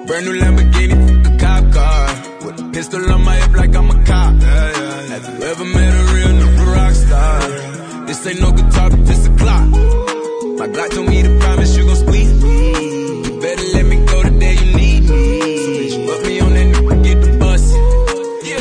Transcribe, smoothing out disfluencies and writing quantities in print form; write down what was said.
Brand new Lamborghini, a cop car. With a pistol on my hip like I'm a cop. Have you ever met a real nigga rock star? This ain't no guitar, but this a clock. My Glock told me to promise you gon' squeeze me.